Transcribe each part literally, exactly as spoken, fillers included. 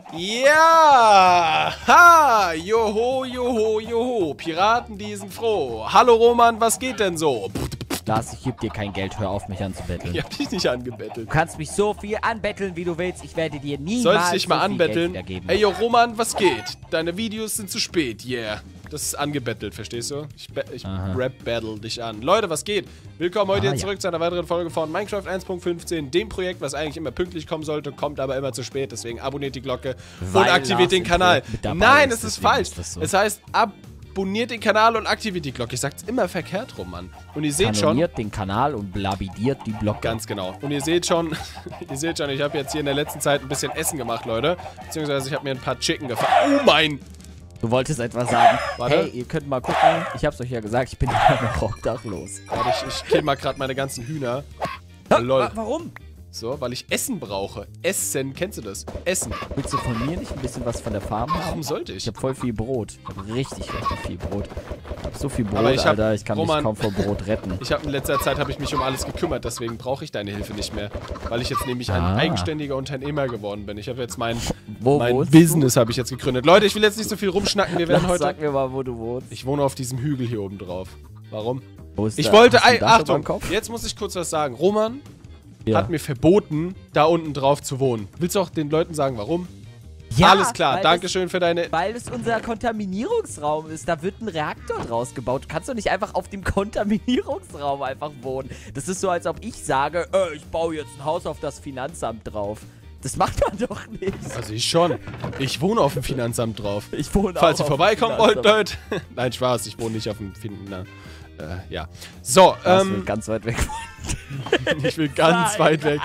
Ja! Ha! Joho, joho, joho. Piraten, die sind froh. Hallo Roman, was geht denn so? Lars, ich geb dir kein Geld, hör auf mich anzubetteln. Ich hab dich nicht angebettelt. Du kannst mich so viel anbetteln, wie du willst. Ich werde dir niemals Soll ich dich mal so viel anbetteln? Geld wiedergeben. Ey, yo, Roman, was geht? Deine Videos sind zu spät, yeah. Das ist angebettelt, verstehst du? Ich, ich rap-battle dich an. Leute, was geht? Willkommen heute Aha, hier zurück ja. zu einer weiteren Folge von Minecraft eins Punkt fünfzehn, dem Projekt, was eigentlich immer pünktlich kommen sollte, kommt aber immer zu spät. Deswegen abonniert die Glocke Weil und aktiviert Lars den Kanal. mit dabei Nein, ist, es ist deswegen falsch. ist das so. Es heißt, abonniert den Kanal und aktiviert die Glocke. Ich sag's immer verkehrt rum, Mann. Und ihr seht schon... Kanoniert den Kanal und blabidiert die Glocke. Ganz genau. Und ihr seht schon, ihr seht schon, ich habe jetzt hier in der letzten Zeit ein bisschen Essen gemacht, Leute. Beziehungsweise ich habe mir ein paar Chicken gefahren. Oh mein... Du wolltest etwas sagen. Warte. Hey, ihr könnt mal gucken. Ich hab's euch ja gesagt, ich bin immer noch obdachlos. Warte, ich, ich kill mal gerade meine ganzen Hühner. Ha, Lol. wa- Warum? So, weil ich Essen brauche. Essen, kennst du das? Essen. Willst du von mir nicht ein bisschen was von der Farm haben? Warum sollte ich? Ich hab voll viel Brot. Ich hab richtig, richtig viel Brot. Ich hab so viel Brot, Aber ich hab- Alter. Ich kann Roman- mich kaum vor Brot retten. Ich habe in letzter Zeit habe ich mich um alles gekümmert, deswegen brauche ich deine Hilfe nicht mehr, weil ich jetzt nämlich ein Ah. eigenständiger Unternehmer geworden bin. Ich habe jetzt mein Wo mein wohnst Business habe ich jetzt gegründet. Leute, ich will jetzt nicht so viel rumschnacken. Wir werden Lass, heute. Sag mir mal, wo du wohnst. Ich wohne auf diesem Hügel hier oben drauf. Warum? Wo ist Ich da- wollte, hast du ein ei, Dach überm Achtung, Kopf? jetzt muss ich kurz was sagen. Roman Ja. hat mir verboten, da unten drauf zu wohnen. Willst du auch den Leuten sagen, warum? Ja, Alles klar, weil Dankeschön für deine... Es, weil es unser Kontaminierungsraum ist. Da wird ein Reaktor draus gebaut. Du kannst doch nicht einfach auf dem Kontaminierungsraum einfach wohnen. Das ist so, als ob ich sage, äh, ich baue jetzt ein Haus auf das Finanzamt drauf. Das macht man doch nicht. Also ich schon. Ich wohne auf dem Finanzamt drauf. Ich wohne Falls ihr auch auf dem vorbeikommen wollt, Finanzamt. Leute. Nein, Spaß, ich wohne nicht auf dem Finanzamt. Äh, ja. So, Das ähm, wird ganz weit weg. ich will ganz weit weg.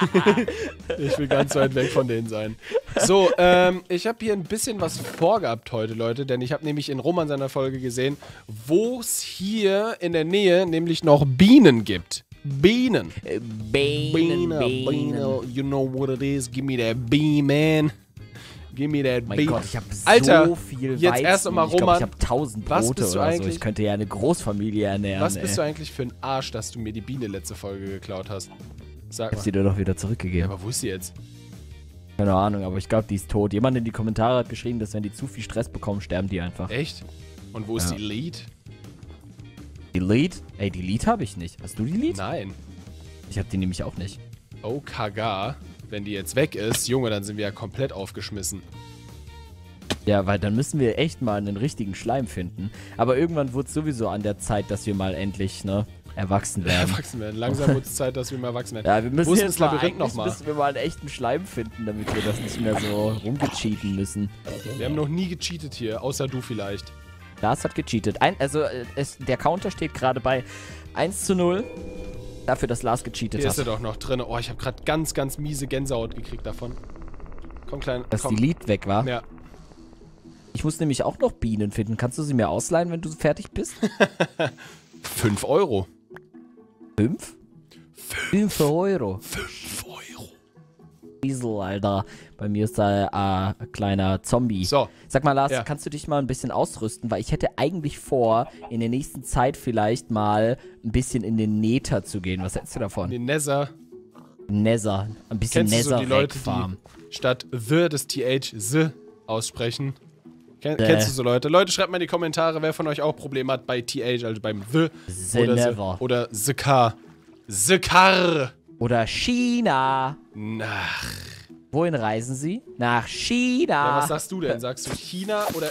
Ich will ganz weit weg von denen sein. So, ähm, ich habe hier ein bisschen was vorgehabt heute, Leute, denn ich habe nämlich in Roman seiner Folge gesehen, wo es hier in der Nähe nämlich noch Bienen gibt. Bienen. Äh, Bienen, Bienen. You know what it is. Give me that bee, man. Give me that Mein bee. Gott, ich habe Alter, so viel jetzt Weizen. erst einmal, Ich glaube, Roman, ich habe tausend was Brote bist du oder so. eigentlich- Ich könnte ja eine Großfamilie ernähren. Was bist du ey. eigentlich für ein Arsch, dass du mir die Biene letzte Folge geklaut hast? Sag Ich hab mal. sie dir doch wieder Ja, zurückgegeben. aber wo ist sie jetzt? Keine Ahnung, aber ich glaube, die ist tot. Jemand in die Kommentare hat geschrieben, dass wenn die zu viel Stress bekommen, sterben die einfach. Echt? Und wo ist Ja. die Lead? Die Lead? Ey, die Lead habe ich nicht. Hast du die Lead? Nein. Ich habe die nämlich auch nicht. Oh, Kaga. Wenn die jetzt weg ist, Junge, dann sind wir ja komplett aufgeschmissen. Ja, weil dann müssen wir echt mal einen richtigen Schleim finden. Aber irgendwann wurde es sowieso an der Zeit, dass wir mal endlich, ne, erwachsen werden. Erwachsen werden. Langsam wird es Zeit, dass wir mal erwachsen werden. Ja, wir müssen Wo ist jetzt das mal Labyrinth eigentlich nochmal? müssen wir mal einen echten Schleim finden, damit wir das nicht mehr so rumgecheaten müssen. Wir haben noch nie gecheatet hier, außer du vielleicht. Lars hat gecheatet. Ein, also, äh, es, der Counter steht gerade bei eins zu null. Dafür, dass Lars gecheatet Hier ist er hat. doch noch drin. Oh, ich habe gerade ganz, ganz miese Gänsehaut gekriegt davon. Komm, klein. Dass komm. die Lead weg war. Ja. Ich muss nämlich auch noch Bienen finden. Kannst du sie mir ausleihen, wenn du fertig bist? Fünf Euro. Fünf? Fünf Euro. Fünf Euro. Diesel, Alter. Bei mir ist da äh, ein kleiner Zombie. So. Sag mal, Lars, Ja. kannst du dich mal ein bisschen ausrüsten? Weil ich hätte eigentlich vor, in der nächsten Zeit vielleicht mal ein bisschen in den Nether zu gehen. Was hältst du davon? Den Nether. Nether. Ein bisschen Kennst du so die Leute, Nether-Farm. die statt the das T H the aussprechen? Ken Äh. Kennst du so Leute? Leute, schreibt mal in die Kommentare, wer von euch auch Probleme hat bei T H, also beim the The oder Never. the, oder the car. The car. Oder China. Nach. Wohin reisen sie? Nach China. Ja, was sagst du denn? Sagst du China oder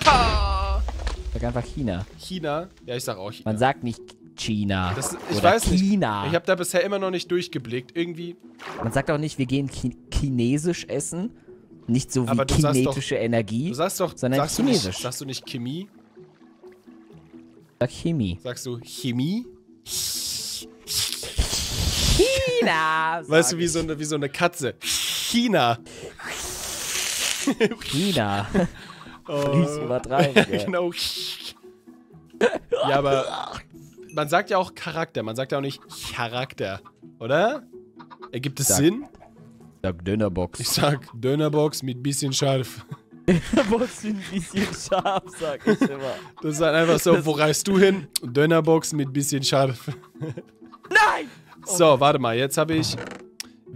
Sag einfach China. China? Ja, ich sag auch China. Man sagt nicht China. Das, ich oder weiß nicht. China. Ich habe da bisher immer noch nicht durchgeblickt. Irgendwie. Man sagt auch nicht, wir gehen chi chinesisch essen. Nicht so wie Aber du sagst kinetische Energie. Du sagst doch, Sondern sagst du, chinesisch. nicht, sagst du nicht Chemie? Sag Chemie. Sagst du Chemie? China! Weißt sag du, wie ich. so, eine, wie so eine Katze. China. China. Oh, Nicht übertreiben, ja. genau. Ja, aber man sagt ja auch Charakter. Man sagt ja auch nicht Charakter, oder? Ergibt es Sag. Sinn? Sag Dönerbox. Ich sag Dönerbox mit bisschen scharf. Dönerbox ein bisschen scharf, sag ich immer. Das ist halt einfach so, wo reist du hin? Dönerbox mit bisschen scharf. Nein! So, warte mal, jetzt habe ich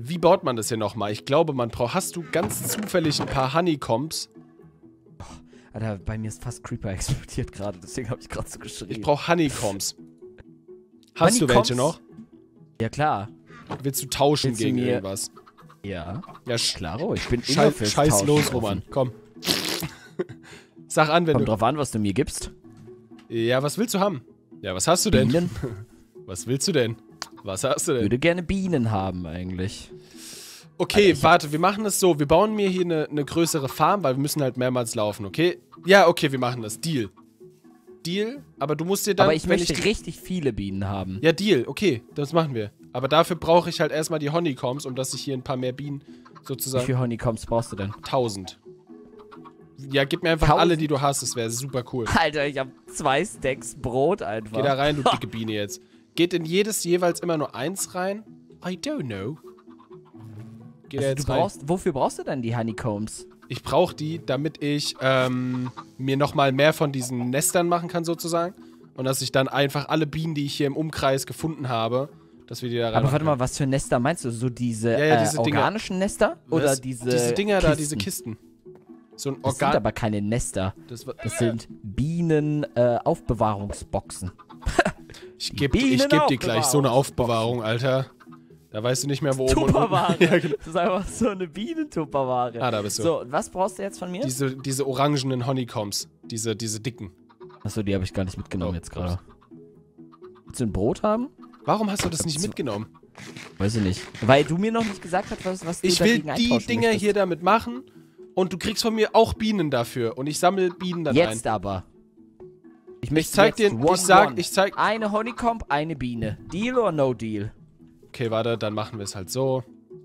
Wie baut man das hier nochmal? Ich glaube, man braucht... Hast du ganz zufällig ein paar Honeycombs? Alter, bei mir ist fast Creeper explodiert gerade, deswegen habe ich gerade so geschrien. Ich brauche Honeycombs. Hast Honeycombs? du welche noch? Ja, klar. Willst du tauschen Willst du gegen mir- irgendwas? Ja. Ja, sch Klaro, ich bin immer scheiß, fürs scheiß Tauschen los, offen. Roman. Komm. Sag an, wenn Kommt du... drauf an, was du mir gibst. Ja, was willst du haben? Ja, was hast du denn? Bienen? Was willst du denn? Was hast du Ich denn? würde gerne Bienen haben, eigentlich. Okay, Also ich warte, wir machen das so. Wir bauen mir hier eine, eine größere Farm, weil wir müssen halt mehrmals laufen, okay? Ja, okay, wir machen das. Deal. Deal, aber du musst dir dann... Aber ich wenn möchte die- richtig viele Bienen haben. Ja, Deal, okay, das machen wir. Aber dafür brauche ich halt erstmal die Honeycombs, um dass ich hier ein paar mehr Bienen Wie sozusagen... viele Honeycombs brauchst du denn? tausend. Ja, gib mir einfach Tausend? alle, die du hast, das wäre super cool. Alter, ich habe zwei Stacks Brot einfach. Geh da rein, du dicke Biene jetzt. Geht in jedes jeweils immer nur eins rein? I don't know. Geh da Also, jetzt du rein. brauchst, wofür brauchst du denn die Honeycombs? Ich brauche die, damit ich ähm, mir nochmal mehr von diesen Nestern machen kann, sozusagen. Und dass ich dann einfach alle Bienen, die ich hier im Umkreis gefunden habe, dass wir die da rein. Aber warte mal, was für Nester meinst du? So diese, Ja, ja, diese äh, Dinger. organischen Nester? Oder Was? diese Diese Dinger Kisten? da, diese Kisten. So ein Das sind Organ. aber keine Nester. Das, war- Das sind Bienen-Aufbewahrungsboxen. ich geb, ich Bienen- geb dir gleich so eine Aufbewahrungsboxen. Aufbewahrung, Alter. Da weißt du nicht mehr, wo oben und unten. Tupperware. Ja, genau. Das ist einfach so eine Bienentupperware. Ah, da bist du. So, und was brauchst du jetzt von mir? Diese, diese orangenen Honeycombs. Diese, diese dicken. Achso, die habe ich gar nicht mitgenommen Oh, jetzt gerade. Willst du ein Brot haben? Warum hast du das nicht so- mitgenommen? Weiß ich nicht. Weil du mir noch nicht gesagt hast, was, was du Ich will dagegen die eintauschen Dinger möchtest. hier damit machen und du kriegst von mir auch Bienen dafür. Und ich sammle Bienen dann Jetzt ein. aber. Ich, Ich möchte zeig jetzt dir, one, ich sag, one. ich zeig. Eine Honeycomb, eine Biene. Deal or no deal? Okay, warte, dann machen wir es halt so.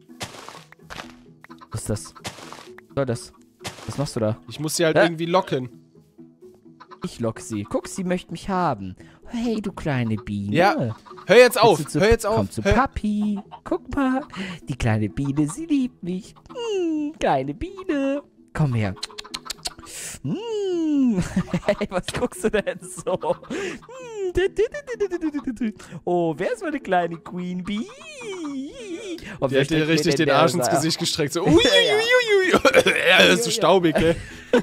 Was ist das? Was soll das? Was machst du da? Ich muss sie halt Hä? irgendwie locken. Ich lock sie. Guck, sie möchte mich haben. Hey, du kleine Biene. Ja, hör jetzt auf, Willst du zu- hör jetzt auf. Komm zu hör. Papi. Guck mal. Die kleine Biene, sie liebt mich. Hm, kleine Biene. Komm her. Hm. Hey, was guckst du denn so? Hm. du, du, du, du, du, du, du, du. Oh, wer ist meine kleine Queen Bee? Und Die wer hat dir steckt mir richtig denn den der Arsch ins da- Gesicht gestreckt. So, ui, ui, ui, ui, ui. Ja, das ist so staubig, ey.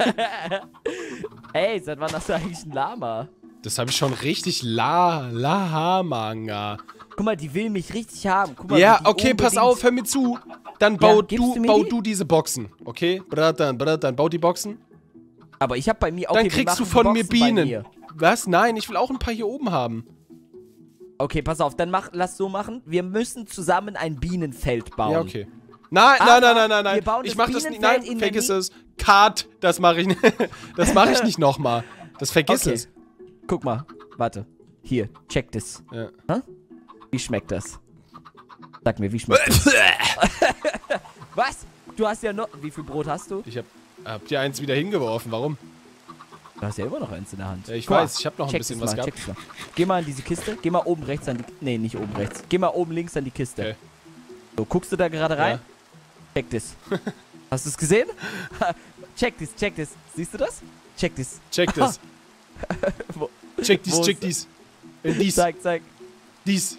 Hey, seit wann hast du eigentlich ein Lama? Das habe ich schon richtig la, la, manga. Guck mal, die will mich richtig haben. Guck mal, Ja, wie die okay, pass unbedingt- auf, hör mir zu. Dann bau, gibst du, du mir bau die? du diese Boxen, okay? Bratan, Bratan, bau die Boxen. Aber ich hab bei mir... Okay, Dann wir kriegst du machen von mir Boxen bei Bienen. mir. Was? Nein, ich will auch ein paar hier oben haben. Okay, pass auf, dann mach, lass so machen. Wir müssen zusammen ein Bienenfeld bauen. Ja, okay. Nein, Aber nein, nein, nein, nein, nein. wir bauen Ich das mach das nicht. Bienenfeld Nein, in der vergiss Mi- es. Cut, das mache ich nicht. Das mache ich nicht nochmal. Das vergiss Okay. es. Guck mal, warte. Hier, check das. Ja. Wie schmeckt das? Sag mir, wie schmeckt das? Was? Du hast ja noch... Wie viel Brot hast du? Ich hab, hab dir eins wieder hingeworfen. Warum? Du hast ja immer noch eins in der Hand. Ja, ich Guck mal, weiß, ich hab noch ein check bisschen das was mal, gehabt. check das mal. Geh mal in diese Kiste. Geh mal oben rechts an die... Nee, nicht oben rechts. Geh mal oben links an die Kiste. Okay. So, guckst du da gerade rein? Ja. Check das. Hast du es gesehen? Check das, check das. Siehst du das? Check das. Check das. Wo- Check dies, Wo check ist- dies. Äh, dies, Zeig, zeig. dies.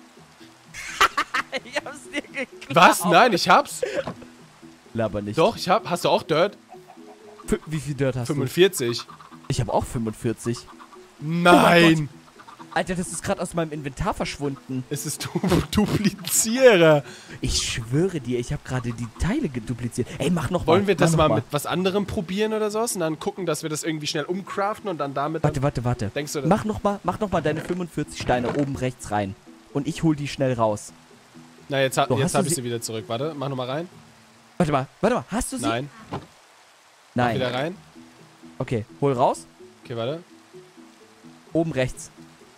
Ich hab's dir geklaut. Was? Nein, ich hab's. Laber nicht. Doch, ich hab. Hast du auch Dirt? F wie viel Dirt hast fünfundvierzig. du? Ich habe auch fünfundvierzig. Nein. Alter, das ist gerade aus meinem Inventar verschwunden. Es ist du Duplizierer. Ich schwöre dir, ich habe gerade die Teile gedupliziert. Ey, mach noch Wollen mal. wir das mach mal noch mit was anderem probieren oder sowas? Und dann gucken, dass wir das irgendwie schnell umcraften und dann damit. Warte, warte, warte. Denkst du, das- Mach noch mal, mach noch mal deine fünfundvierzig Steine oben rechts rein. Und ich hol die schnell raus. Na, jetzt, ha So, jetzt hast du hab ich sie- sie wieder zurück. Warte, mach nochmal rein. Warte mal, warte mal. Hast du sie? Nein. Nein. Wieder rein. Okay, hol raus. Okay, warte. Oben rechts.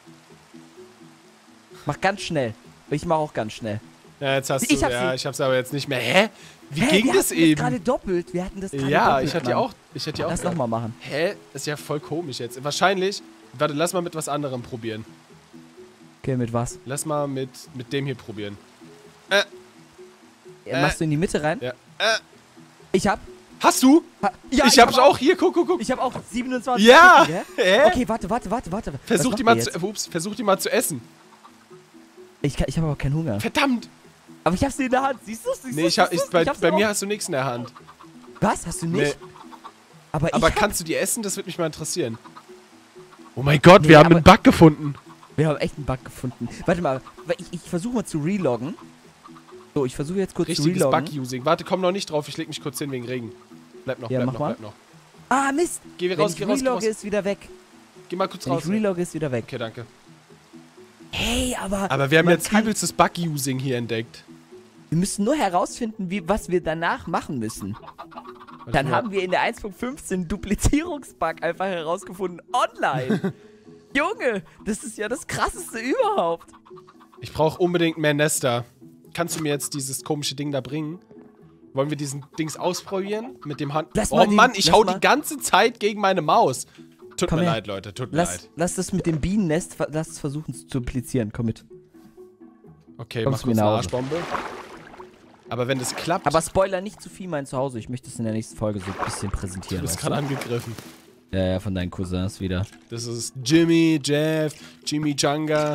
Mach ganz schnell. Ich mach auch ganz schnell. Ja, jetzt hast Ich du. hab Ja, sie. ich hab's aber jetzt nicht mehr. Hä? Wie Hä, ging wir das hatten eben? Das gerade doppelt. Wir hatten das gerade Ja, doppelt. ich hatte ja Mann. auch. Ich hatte ja auch. Lass grad- noch mal machen. Hä? Ist ja voll komisch jetzt. Wahrscheinlich. Warte, lass mal mit was anderem probieren. Okay, mit was? Lass mal mit, mit dem hier probieren. Ja, Äh. machst du in die Mitte rein? Ja. Äh, Ich hab. hast du? Ha, ja, ich, hab's auch. Hier, guck, guck, guck. Ich hab auch siebenundzwanzig. Ja! Stücke, Hä? gell? Okay, warte, warte, warte, warte. Versuch Was die, machen mal wir zu, ups, versuch die mal zu essen. jetzt? Ich, kann- ich habe aber keinen Hunger. Verdammt! Aber ich hab sie in der Hand. Siehst du es? Nee, ich hab, ich, bei, ich bei mir hast du nichts in der Hand. Was? Hast du nicht? Nee. Aber, ich aber hab... kannst du die essen? Das würde mich mal interessieren. Oh mein Gott, nee, wir haben aber... einen Bug gefunden. Wir haben echt einen Bug gefunden. Warte mal, ich, ich versuche mal zu reloggen. So, ich versuche jetzt kurz Richtiges zu reloggen. Bug-Using. Warte, komm noch nicht drauf. Ich leg mich kurz hin wegen Regen. Bleib noch, Ja, bleib mach noch, mal. bleib noch. Ah, Mist. Geh Wenn raus, ich geh raus, geh relogge, raus. ist wieder weg. Geh mal kurz Wenn raus. ich relogge, ist wieder weg. Okay, danke. Hey, aber... Aber wir haben man jetzt kann- übelstes Bug-Using hier entdeckt. Wir müssen nur herausfinden, wie, was wir danach machen müssen. Warte Dann mal. haben wir in der eins Punkt fünfzehn Duplizierungsbug einfach herausgefunden online. Junge, das ist ja das Krasseste überhaupt. Ich brauche unbedingt mehr Nester. Kannst du mir jetzt dieses komische Ding da bringen? Wollen wir diesen Dings ausprobieren? Mit dem Hand... Lass Oh mal den- Mann, ich lass hau mal- die ganze Zeit gegen meine Maus. Tut Komm mir her. leid, Leute. Tut mir Lass, leid. lass das mit dem Bienennest, ver- lass es versuchen zu duplizieren. Komm mit. Okay, Kommst mach du mir kurz eine nach Hause? Arschbombe. Aber wenn das klappt... Aber Spoiler nicht zu viel mein Zuhause. Ich möchte es in der nächsten Folge so ein bisschen du präsentieren. bist weißt gerade angegriffen. du? Ja, ja, von deinen Cousins wieder. Das ist Jimmy, Jeff, Jimmy Janga.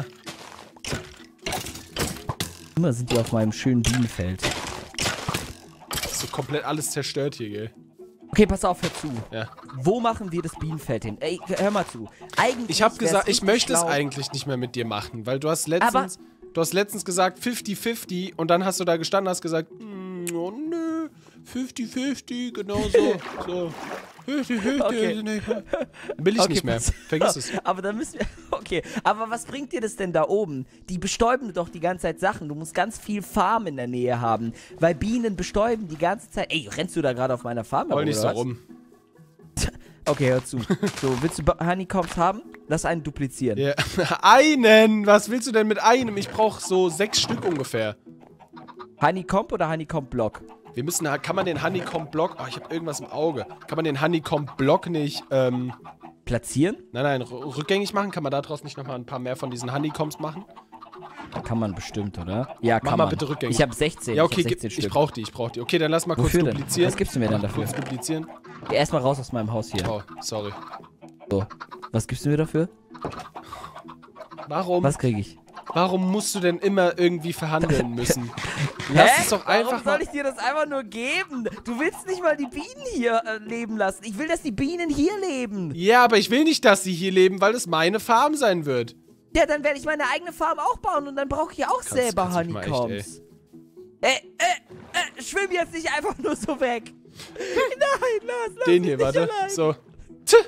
Immer sind die auf meinem schönen Bienenfeld. So komplett alles zerstört hier, gell? Okay, pass auf, hör zu. Ja. Wo machen wir das Bienenfeld hin? Ey, hör mal zu. Eigentlich Ich habe wär's gesagt, ich richtig möchte es schlau. eigentlich nicht mehr mit dir machen, weil du hast letztens, du hast letztens gesagt fünfzig fünfzig und dann hast du da gestanden und hast gesagt, "Mm, oh nö, fünfzig fünfzig, genau so, so. fünfzig fünfzig, Okay. nee. Will ich Okay, nicht mehr, pass- vergiss es. Aber dann müssen wir. Okay, aber was bringt dir das denn da oben? Die bestäuben doch die ganze Zeit Sachen. Du musst ganz viel Farm in der Nähe haben. Weil Bienen bestäuben die ganze Zeit. Ey, rennst du da gerade auf meiner Farm Roll herum, nicht so oder was? rum. Okay, hör zu. So, willst du Ba- Honeycombs haben? Lass einen duplizieren. Ja. Einen! Was willst du denn mit einem? Ich brauche so sechs Stück ungefähr. Honeycomb oder Honeycomb-Block? Wir müssen, kann man den Honeycomb-Block, oh, ich habe irgendwas im Auge. Kann man den Honeycomb-Block nicht, ähm, Platzieren? nein, nein, r- rückgängig machen? Kann man da draus nicht nochmal ein paar mehr von diesen Honeycombs machen? Kann man bestimmt, oder? Ja, Mach kann mal man. bitte rückgängig. Ich habe sechzehn. Ja, okay, ich hab gib- sechzehn ich Stück. brauch die, ich brauch die. Okay, dann lass mal kurz Wofür denn? duplizieren. Was gibst du mir denn dafür? Kurz duplizieren. Erstmal raus aus meinem Haus hier. Oh, sorry. So. Was gibst du mir dafür? Warum, Was kriege ich? warum musst du denn immer irgendwie verhandeln müssen? Lass es doch einfach Warum mal... soll ich dir das einfach nur geben? Du willst nicht mal die Bienen hier äh, leben lassen. Ich will, dass die Bienen hier leben. Ja, aber ich will nicht, dass sie hier leben, weil es meine Farm sein wird. Ja, dann werde ich meine eigene Farm auch bauen und dann brauche ich auch Kannst- selber kannst du mich mal echt, Honeycombs. Äh, äh, äh, schwimm jetzt nicht einfach nur so weg. Nein, lass, lass Den mich hier, nicht warte. allein. So. Tch.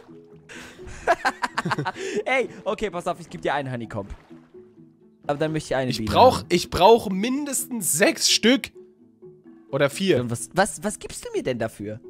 Ey, okay, pass auf, ich gebe dir einen Honeycomb. Aber dann möchte ich eine Ich Biene brauch, haben. ich brauch mindestens sechs Stück. Oder vier. Und was, was, was gibst du mir denn dafür?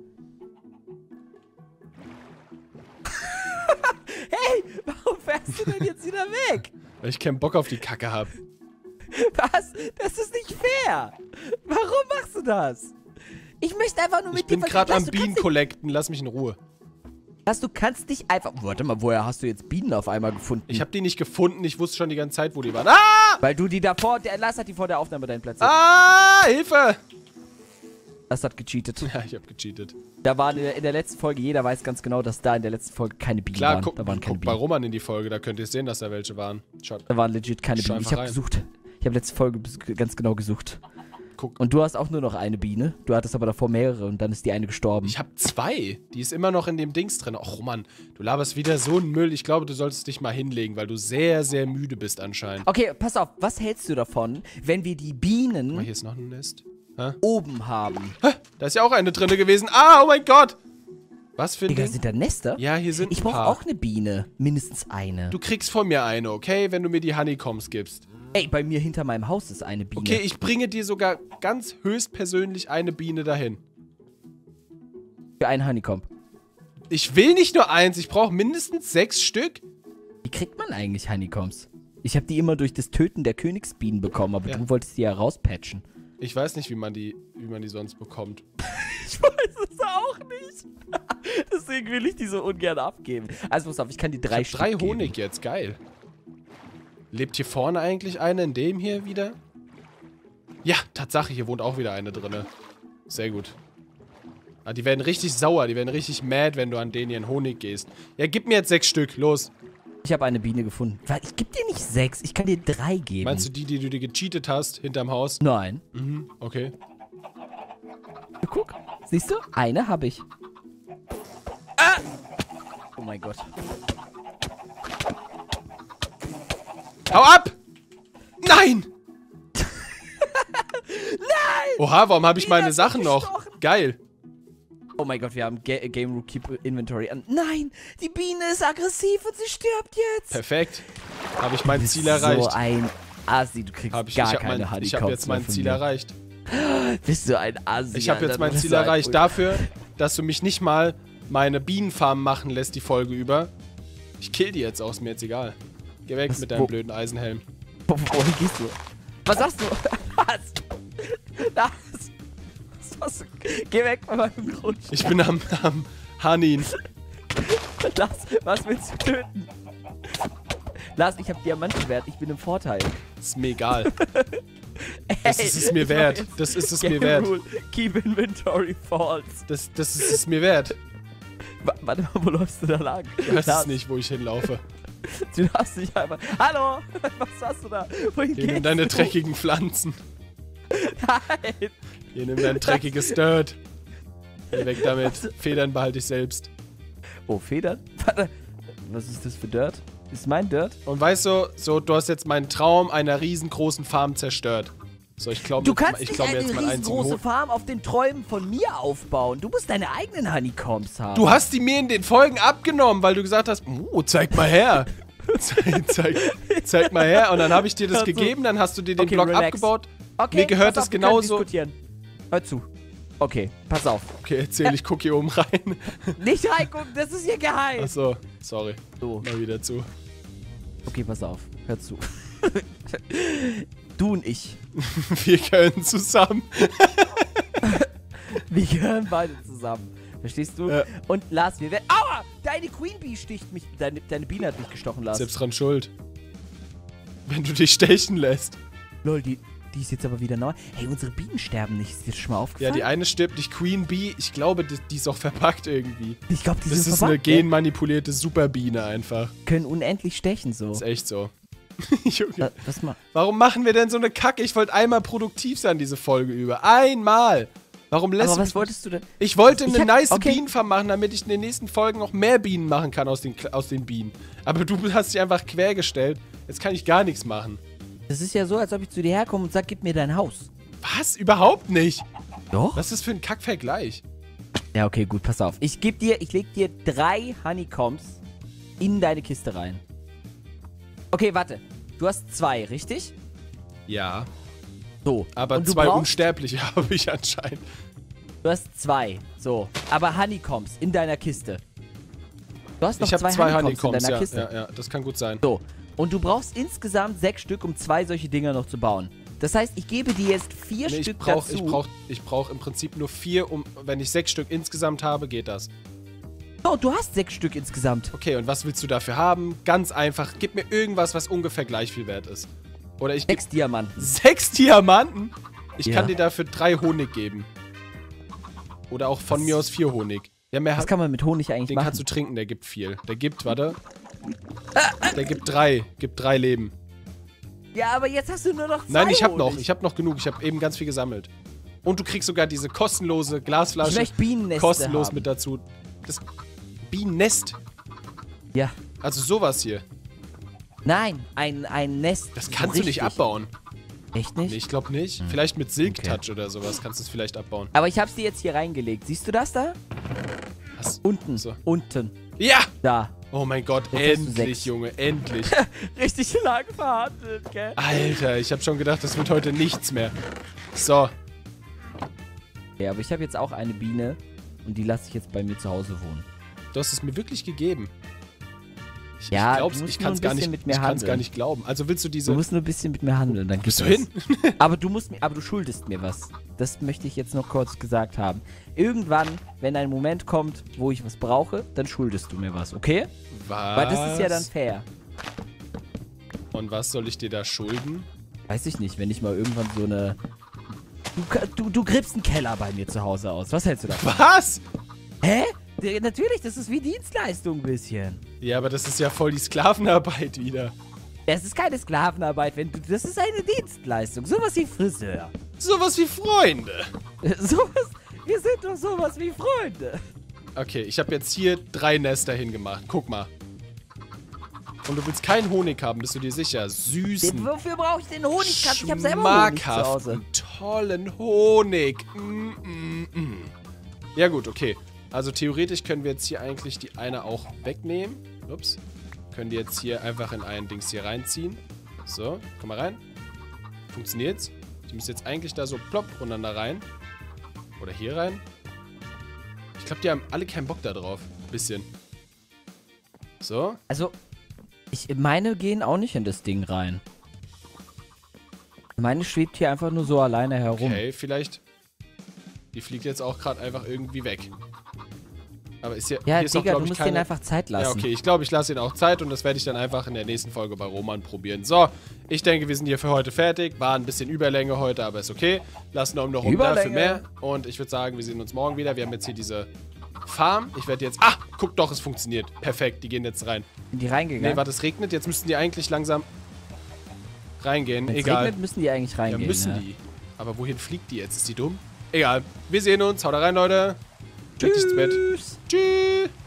Hey, warum fährst du denn jetzt wieder weg? Weil ich keinen Bock auf die Kacke hab. Was? Das ist nicht fair. Warum machst du das? Ich möchte einfach nur mit Ich bin dir... gerade Lass, am du Bienen kannst nicht- collecten, lass mich in Ruhe. Lass, du kannst nicht einfach... Warte mal, woher hast du jetzt Bienen auf einmal gefunden? Ich habe die nicht gefunden, ich wusste schon die ganze Zeit, wo die waren. Ah! Weil du die davor... Der Lars hat die vor der Aufnahme dahin platziert. Ah! Hilfe! Lars hat gecheatet. Ja, ich habe gecheatet. Da waren in der, in der letzten Folge, jeder weiß ganz genau, dass da in der letzten Folge keine Bienen Klar, waren. guck, Da waren keine guck bei Bienen. Roman in die Folge, da könnt ihr sehen, dass da welche waren. Schaut, Da waren legit keine Schau Bienen. Ich einfach habe rein. gesucht. Ich habe letzte Folge bis- ganz genau gesucht. guck. Und du hast auch nur noch eine Biene. Du hattest aber davor mehrere und dann ist die eine gestorben. Ich habe zwei. Die ist immer noch in dem Dings drin. Och, Roman, du laberst wieder so einen Müll. Ich glaube, du solltest dich mal hinlegen, weil du sehr, sehr müde bist anscheinend. Okay, pass auf. Was hältst du davon, wenn wir die Guck mal, Bienen hier ist noch ein Nest. Hä? oben haben? Hä? Da ist ja auch eine drinne gewesen. Ah, oh mein Gott! Was für ein Digga, Ding? sind da Nester? Ja, hier sind Ich ein brauche paar. auch eine Biene. Mindestens eine. Du kriegst von mir eine, okay? Wenn du mir die Honeycombs gibst. Ey, bei mir hinter meinem Haus ist eine Biene. Okay, ich bringe dir sogar ganz höchstpersönlich eine Biene dahin. Für einen Honeycomb. Ich will nicht nur eins, ich brauche mindestens sechs Stück. Wie kriegt man eigentlich Honeycombs? Ich habe die immer durch das Töten der Königsbienen bekommen, aber Ja. du wolltest die ja rauspatchen. Ich weiß nicht, wie man die, wie man die sonst bekommt. Ich weiß es auch nicht. Deswegen will ich die so ungern abgeben. Also pass auf, ich kann die drei Ich hab drei Stück Honig jetzt, geil. Lebt hier vorne eigentlich eine, in dem hier wieder? Ja, Tatsache, hier wohnt auch wieder eine drinne. Sehr gut. Ah, die werden richtig sauer, die werden richtig mad, wenn du an denen ihren Honig gehst. Ja, gib mir jetzt sechs Stück, los. Ich habe eine Biene gefunden. Weil ich gebe dir nicht sechs, ich kann dir drei geben. Meinst du die, die du dir gecheatet hast, hinterm Haus? Nein. Mhm, okay. Guck, siehst du? Eine habe ich. Ah! Oh mein Gott. Hau ab! Nein! Nein! Oha, warum habe ich Biene meine hat Sachen mich noch? gestochen. Geil. Oh mein Gott, wir haben Ga Game Room Keep Inventory an. Nein, die Biene ist aggressiv und sie stirbt jetzt. Perfekt. Habe ich mein Du bist Ziel erreicht. So ein Assi, du kriegst Hab ich, gar ich hab keine mein, Honeycombs Ich habe jetzt mein mehr von Ziel mir. erreicht. Bist du ein Assi, Ich habe jetzt Alter, mein du bist Ziel so ein erreicht Ul- dafür, dass du mich nicht mal meine Bienenfarm machen lässt, die Folge über. Ich kill die jetzt aus, mir jetzt egal. Geh weg Was, mit deinem wo- blöden Eisenhelm. Wo, wohin gehst du? Was sagst du? Was? Das? Was machst du? Geh weg von meinem Grund. Ich bin am, am Hanin. Lars, was willst du töten? Lars, ich habe Diamantenwert, ich bin im Vorteil. Ist mir egal. Das ist es mir ich mach wert. jetzt Das ist es Game mir wert. Rule. Keep Inventory false. Das, das ist es mir wert. Wa- Warte mal, wo läufst du da lang? Du weißt Lars, es nicht, wo ich hinlaufe. Du darfst nicht einfach... Hallo? Was hast du da? Wohin Hier, nimm gehst deine du? dreckigen Pflanzen. Nein. Hier, nimm dein dreckiges Dirt. Geh weg damit. Federn behalte ich selbst. Oh, Federn? Warte. Was ist das für Dirt? Ist mein Dirt? Und weißt du, so, du hast jetzt meinen Traum einer riesengroßen Farm zerstört. So, ich glaube, Du kannst ich nicht glaube eine jetzt meinen einzigen riesengroße Hut. Farm auf den Träumen von mir aufbauen. Du musst deine eigenen Honeycombs haben. Du hast die mir in den Folgen abgenommen, weil du gesagt hast, oh, zeig mal her. zeig, zeig, zeig mal her. Und dann habe ich dir das Hör zu. gegeben, dann hast du dir den Okay, Block relax. abgebaut. Okay, Mir gehört pass das auf, wir können genauso. diskutieren. Hör zu. Okay, pass auf. Okay, erzähl, ich guck hier oben rein. Nicht reingucken, das ist hier geheim. Achso, sorry. So. Mal wieder zu. Okay, pass auf. Hör zu. Du und ich, Wir können zusammen. wir gehören beide zusammen. Verstehst du? Ja. Und Lars, wir werden... Aua! Deine Queen Bee sticht mich... Deine, deine Biene hat mich gestochen, Lars. Selbst dran schuld. Wenn du dich stechen lässt. Lol, die, die ist jetzt aber wieder neu. Hey, unsere Bienen sterben nicht. Ist dir das schon mal Ja, aufgefallen? die eine stirbt nicht. Queen Bee, ich glaube, die, die ist auch verpackt irgendwie. Ich glaube, die Das sind ist eine verpackt, gell? genmanipulierte Superbiene einfach. Können unendlich stechen, so. Ist echt so. Junge. Wa- Was mal? Warum machen wir denn so eine Kacke? Ich wollte einmal produktiv sein, diese Folge über. Einmal! Warum lässt Aber du was mich... wolltest du denn? Ich wollte Ich eine hab- nice okay. Bienenfarm machen, damit ich in den nächsten Folgen noch mehr Bienen machen kann aus den, Kle- aus den Bienen. Aber du hast dich einfach quergestellt. Jetzt kann ich gar nichts machen. Das ist ja so, als ob ich zu dir herkomme und sag, gib mir dein Haus. Was? Überhaupt nicht. Doch? Was ist das für ein Kackvergleich? Ja, okay, gut, pass auf. Ich geb dir, ich leg dir drei Honeycombs in deine Kiste rein. Okay, warte. Du hast zwei, richtig? Ja. So. Aber und du zwei brauchst, Unsterbliche habe ich anscheinend. Du hast zwei. So. Aber Honeycombs in deiner Kiste. Du hast noch Ich habe zwei, zwei Honeycombs, Honeycombs, in deiner ja, Kiste. ja, ja. Das kann gut sein. So. Und du brauchst insgesamt sechs Stück, um zwei solche Dinger noch zu bauen. Das heißt, ich gebe dir jetzt vier Nee, ich Stück brauche dazu. ich brauch, ich brauch im Prinzip nur vier, um, wenn ich sechs Stück insgesamt habe, geht das. Oh, du hast sechs Stück insgesamt. Okay, und was willst du dafür haben? Ganz einfach, gib mir irgendwas, was ungefähr gleich viel wert ist. Oder ich gebe Sechs Diamanten. sechs Diamanten? Ich Ja. kann dir dafür drei Honig geben. Oder auch von Was? mir aus vier Honig. Ja, mehr Was kann man mit Honig eigentlich den machen? kannst du trinken, der gibt viel. Der gibt, warte. Der gibt drei, gibt drei Leben. Ja, aber jetzt hast du nur noch zwei Nein, ich hab noch, Honig. ich hab noch genug. Ich habe eben ganz viel gesammelt. Und du kriegst sogar diese kostenlose Ich Glasflasche möchte Bienenneste kostenlos haben. mit dazu. Das Bienennest. Ja. Also sowas hier. Nein, ein, ein Nest. Das so kannst du nicht richtig. abbauen. Echt Nee, nicht? ich glaube nicht. Vielleicht mit Silk Touch oder sowas kannst du es vielleicht abbauen. Aber ich hab's dir jetzt hier reingelegt. Siehst du das da? Was? Unten. So. Unten. Ja! Da. Oh mein Gott, Jetzt hast du endlich, sechs. Junge, endlich. Richtig lang verhandelt, gell? Alter, ich habe schon gedacht, das wird heute nichts mehr. So, Ja, aber ich habe jetzt auch eine Biene und die lasse ich jetzt bei mir zu Hause wohnen. du hast es mir wirklich gegeben. Ich, Ja, ich glaub's, du musst ich nur ein kann's gar bisschen nicht, mit mir ich kann's gar handeln. nicht glauben. Also willst du diese... Du musst nur ein bisschen mit mir handeln, dann Bist du gibt's hin? das. Aber du musst mir, aber du schuldest mir was. Das möchte ich jetzt noch kurz gesagt haben. Irgendwann, wenn ein Moment kommt, wo ich was brauche, dann schuldest du mir was, okay? Was? Weil das ist ja dann fair. Und was soll ich dir da schulden? Weiß ich nicht, wenn ich mal irgendwann so eine... Du, ka- du, du gräbst einen Keller bei mir zu Hause aus. Was hältst du davon? Was? Hä? D- Natürlich, das ist wie Dienstleistung ein bisschen. Ja, aber das ist ja voll die Sklavenarbeit wieder. Es ist keine Sklavenarbeit, wenn du, das ist eine Dienstleistung. Sowas wie Friseur. Sowas wie Freunde. Sowas, wir sind doch sowas wie Freunde. Okay, ich habe jetzt hier drei Nester hingemacht. Guck mal. Und du willst keinen Honig haben, bist du dir sicher? Süßen, Wofür brauche ich den Honig? Ich habe selber Honig zu Hause. schmackhaften, tollen Honig. Mm, mm, mm. Ja gut, okay. Also theoretisch können wir jetzt hier eigentlich die eine auch wegnehmen. Ups. Können die jetzt hier einfach in ein Dings hier reinziehen. So, komm mal rein. Funktioniert's? Die müssen jetzt eigentlich da so plopp untereinander rein. Oder hier rein. Ich glaube, die haben alle keinen Bock da drauf. Bisschen. So. Also, ich, meine gehen auch nicht in das Ding rein. Meine schwebt hier einfach nur so alleine herum. Okay, vielleicht. Die fliegt jetzt auch gerade einfach irgendwie weg. Aber ist hier, Ja, hier ist doch, Digga, glaub du ich, musst keine... denen einfach Zeit lassen. Ja, okay, ich glaube, ich lasse ihnen auch Zeit und das werde ich dann einfach in der nächsten Folge bei Roman probieren. So, ich denke, wir sind hier für heute fertig. War ein bisschen Überlänge heute, aber ist okay. Lassen noch noch um dafür mehr. Und ich würde sagen, wir sehen uns morgen wieder. Wir haben jetzt hier diese Farm. Ich werde jetzt... Ah, guck doch, es funktioniert. Perfekt, die gehen jetzt rein. Sind die reingegangen? Nee, warte, es regnet. Jetzt müssten die eigentlich langsam reingehen. Wenn's Egal. regnet, müssen die eigentlich reingehen. Ja, müssen ja. die. Aber wohin fliegt die jetzt? Ist die dumm? Egal. Wir sehen uns. Haut rein, Leute. Tschüss. Ins Bett. Tschüss.